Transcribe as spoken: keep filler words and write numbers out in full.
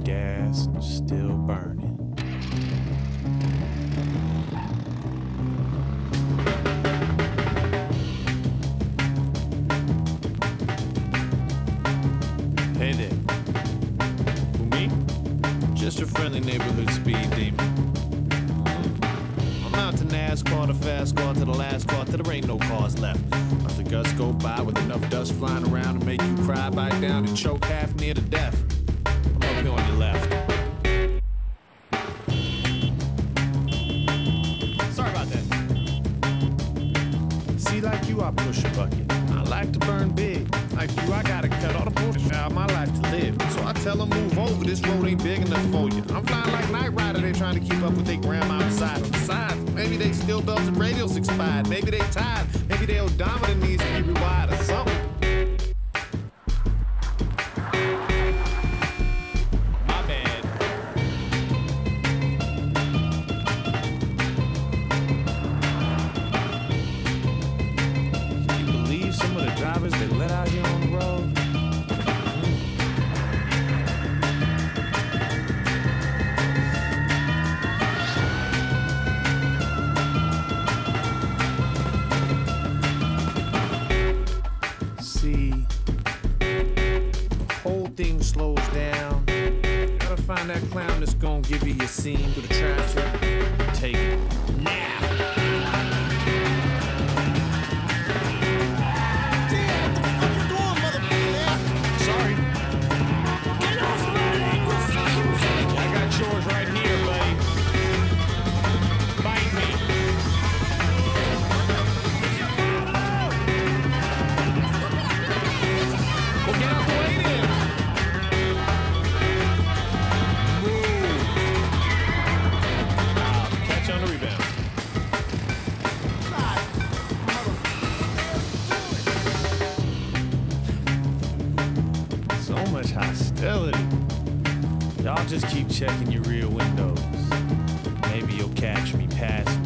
gas still burning. Hey there. Who, me? Just a friendly neighborhood speed demon. I'm out to NASCAR, to fast car, to the last car, till there ain't no cars left. Let the gusts go by with enough dust flying around to make you cry, bite down, and choke half near to death. I'm up here on your left. Sorry about that. See, like you, I push a bucket. I like to burn big. Like you, I gotta cut all the bullshit out of my life to live. So I tell them move over, this road ain't big enough for you. I'm flying like Knight Rider, they trying to keep up with their grandma outside. Besides, maybe they still belts and radios expired. Maybe they tired. Maybe their odometer needs to be rewired or something. My bad. Can you believe some of the drivers they let out here on the road? See, the whole thing slows down. Gotta find that clown that's gonna give you your scene through the traffic. Take it now. Sorry. Get off my language! I got yours right here, buddy. Bite me. Well, get out the way then. Move. I'll catch you on the rebound. So much hostility. Y'all just keep checking your rear windows. Maybe you'll catch me passing.